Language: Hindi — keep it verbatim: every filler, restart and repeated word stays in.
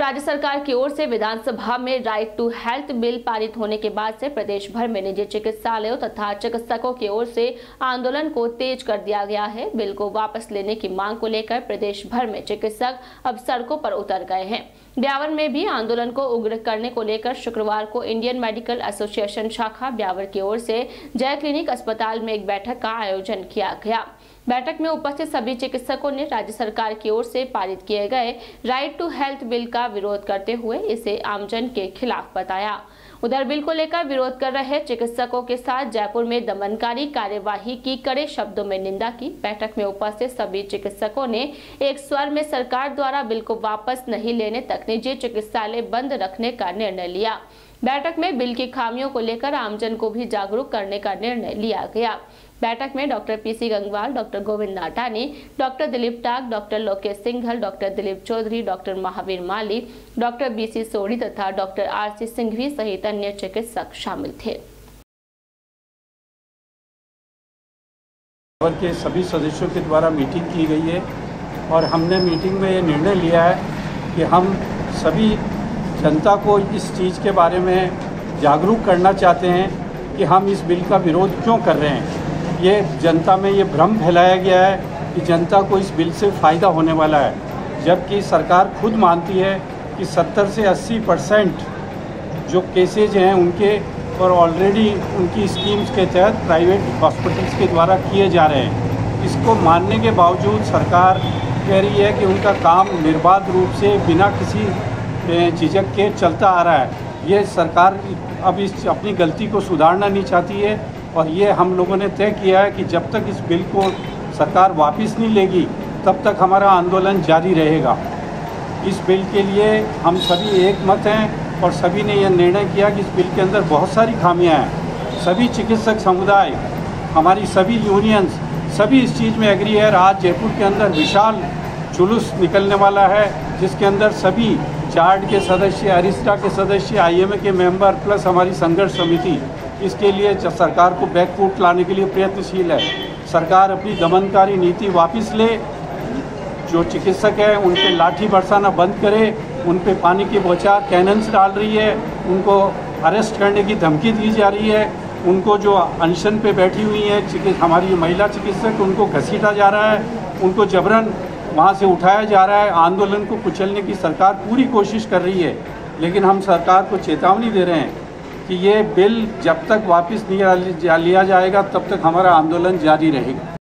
राज्य सरकार की ओर से विधानसभा में राइट टू हेल्थ बिल पारित होने के बाद से प्रदेश भर में निजी चिकित्सालयों तथा चिकित्सकों की ओर से आंदोलन को तेज कर दिया गया है। बिल को वापस लेने की मांग को लेकर प्रदेश भर में चिकित्सक अब सड़कों पर उतर गए हैं। ब्यावर में भी आंदोलन को उग्र करने को लेकर शुक्रवार को इंडियन मेडिकल एसोसिएशन शाखा ब्यावर की ओर से जय क्लिनिक अस्पताल में एक बैठक का आयोजन किया गया। बैठक में उपस्थित सभी चिकित्सकों ने राज्य सरकार की ओर से पारित किए गए राइट टू हेल्थ बिल का विरोध करते हुए इसे आमजन के खिलाफ बताया। उधर बिल को लेकर विरोध कर रहे चिकित्सकों के साथ जयपुर में दमनकारी कार्यवाही की कड़े शब्दों में निंदा की। बैठक में उपस्थित सभी चिकित्सकों ने एक स्वर में सरकार द्वारा बिल को वापस नहीं लेने तक निजी चिकित्सालय बंद रखने का निर्णय लिया। बैठक में बिल की खामियों को लेकर आमजन को भी जागरूक करने का निर्णय लिया गया। बैठक में doctor PC Gangwal, doctor Govind Natani, doctor Dilip Tak, doctor Lokesh Singhal, doctor Dilip Chaudhary, doctor Mahavir Mali, doctor BC Sodhi तथा डॉक्टर आरसी सिंघवी सहित अन्य चिकित्सक शामिल थे। के सभी सदस्यों के द्वारा मीटिंग की गई है और हमने मीटिंग में ये निर्णय लिया है कि हम सभी जनता को इस चीज़ के बारे में जागरूक करना चाहते हैं कि हम इस बिल का विरोध क्यों कर रहे हैं। ये जनता में ये भ्रम फैलाया गया है कि जनता को इस बिल से फ़ायदा होने वाला है, जबकि सरकार खुद मानती है कि सत्तर से अस्सी परसेंट जो केसेज हैं उनके और ऑलरेडी उनकी स्कीम्स के तहत प्राइवेट हॉस्पिटल्स के द्वारा किए जा रहे हैं। इसको मानने के बावजूद सरकार कह रही है कि उनका काम निर्बाध रूप से बिना किसी झिझक के चलता आ रहा है। ये सरकार अब इस अपनी गलती को सुधारना नहीं चाहती है और ये हम लोगों ने तय किया है कि जब तक इस बिल को सरकार वापस नहीं लेगी तब तक हमारा आंदोलन जारी रहेगा। इस बिल के लिए हम सभी एक मत हैं और सभी ने यह निर्णय किया कि इस बिल के अंदर बहुत सारी खामियां हैं। सभी चिकित्सक समुदाय, हमारी सभी यूनियंस, सभी इस चीज़ में एग्री है। आज जयपुर के अंदर विशाल जुलूस निकलने वाला है जिसके अंदर सभी चार्ड के सदस्य, अरिस्टा के सदस्य, आईएमए के मेंबर प्लस हमारी संघर्ष समिति इसके लिए सरकार को बैकफुट लाने के लिए प्रयत्नशील है। सरकार अपनी दमनकारी नीति वापस ले, जो चिकित्सक हैं उन पे लाठी बरसाना बंद करे, उन पे पानी की बौछार कैनन्स डाल रही है, उनको अरेस्ट करने की धमकी दी जा रही है, उनको जो अनशन पे बैठी हुई हैं हमारी महिला चिकित्सक उनको घसीटा जा रहा है, उनको जबरन वहाँ से उठाया जा रहा है। आंदोलन को कुचलने की सरकार पूरी कोशिश कर रही है, लेकिन हम सरकार को चेतावनी दे रहे हैं कि ये बिल जब तक वापस नहीं लिया जाएगा तब तक हमारा आंदोलन जारी रहेगा।